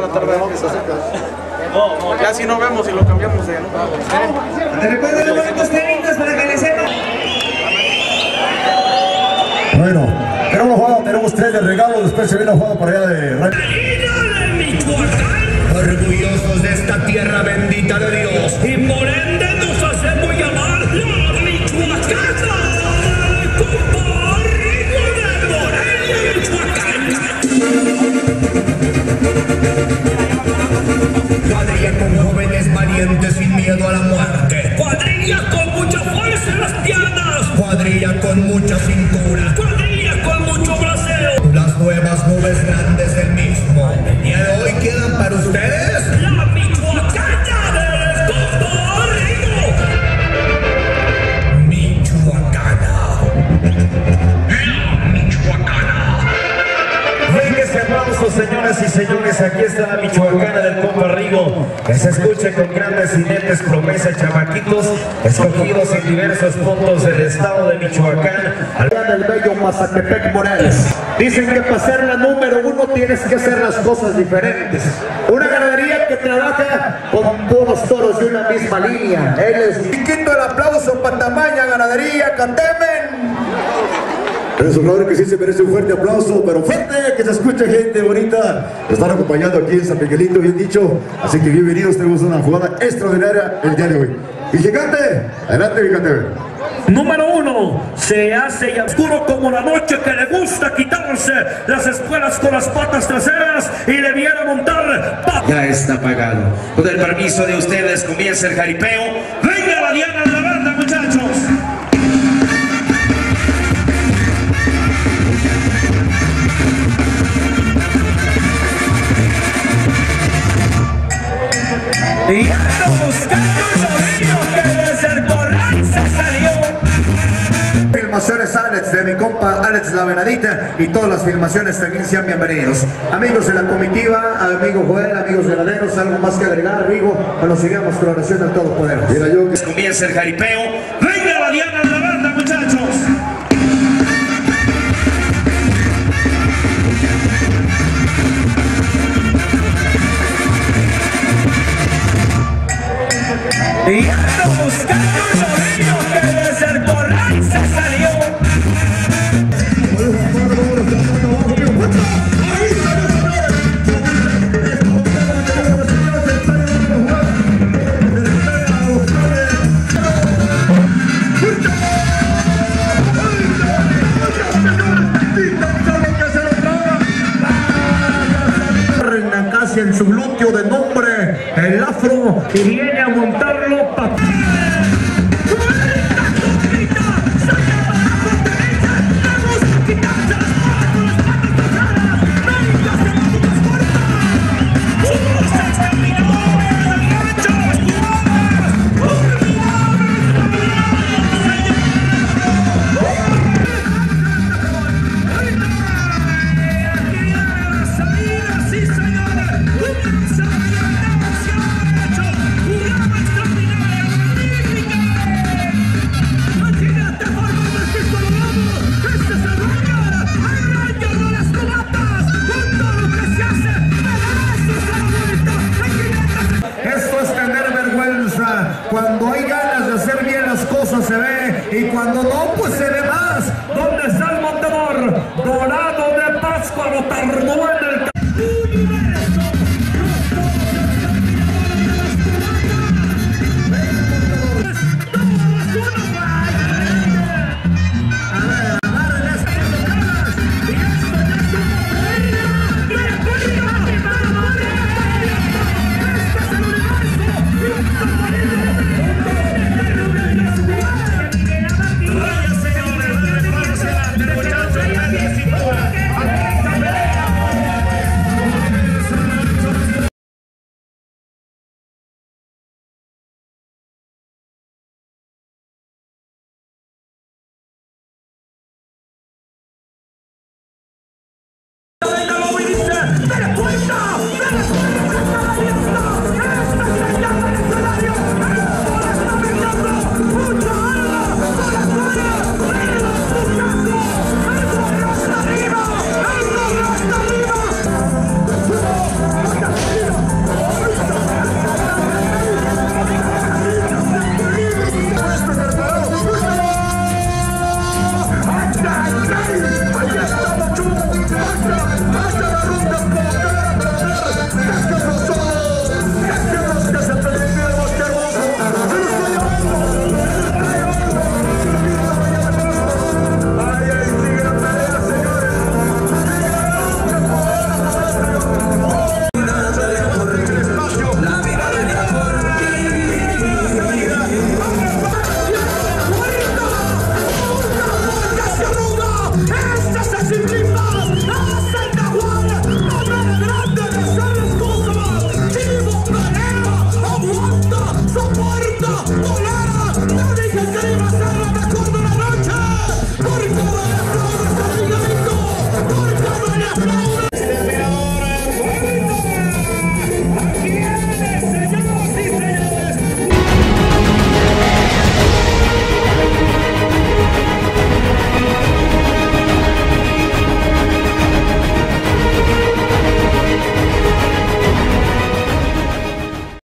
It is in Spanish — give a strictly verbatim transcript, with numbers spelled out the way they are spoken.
van a tardar. No, no, ya si no vemos y lo cambiamos de nuevo. Recuerden los boletos claritos para que les sepan. Bueno, tenemos jugada, tenemos tres de regalo, después se viene la jugada por allá de Ray. Orgullosos de esta tierra bendita de Dios, y por ende nos hacemos llamar la Michoacana, compa Rigo de Morelia, Michoacán. Cuadrilla con jóvenes valientes sin miedo a la muerte, cuadrilla con mucha fuerza en las piernas, cuadrilla con mucha cintura, cuadrilla con mucho braceo. Las nuevas nubes grandes del mismo. El día de hoy quedan para ustedes la Michoacana del compa Rigo. Michoacana. La Michoacana. Venga ese aplauso, señoras y señores, aquí está la Michoacana del compa Rigo, que se escuche con grandes jinetes, promesas, chamaquitos, escogidos en diversos puntos del estado de Michoacán. Del bello Mazatepec, Morelos. Dicen que para ser la número uno tienes que hacer las cosas diferentes. Una ganadería que trabaja con puros toros de una misma línea. Él es... Y quito el aplauso para tamaña ganadería, Catemen. Es un honor que sí se merece un fuerte aplauso, pero fuerte, que se escuche gente bonita. Nos están acompañando aquí en San Miguelito, bien dicho. Así que bienvenidos, tenemos una jugada extraordinaria el día de hoy. Y gigante, adelante, gigante. Número uno, se hace ya oscuro como la noche, que le gusta quitarse las espuelas con las patas traseras y le viene a montar. Ya está pagado. Con el permiso de ustedes comienza el jaripeo. ¡Venga la diana de la banda, muchachos! Y ando buscando un novillo que desde el corral se salió. Filmaciones Alex, de mi compa Alex La Venadita, y todas las filmaciones también sean bienvenidos. Amigos de la comitiva, amigo Joel, amigos ganaderos, algo más que agregar, Rigo, cuando sigamos con la oración del Todopoderoso. Mira yo que... Comienza el jaripeo. ¡Venga la diana de la banda, muchachos! Y ando buscando un novillo que desde el corral se salió. Casi en su glúteo de nombre, el afro, y viene a montarlo pa... Cuando hay ganas de hacer bien las cosas se ve, y cuando no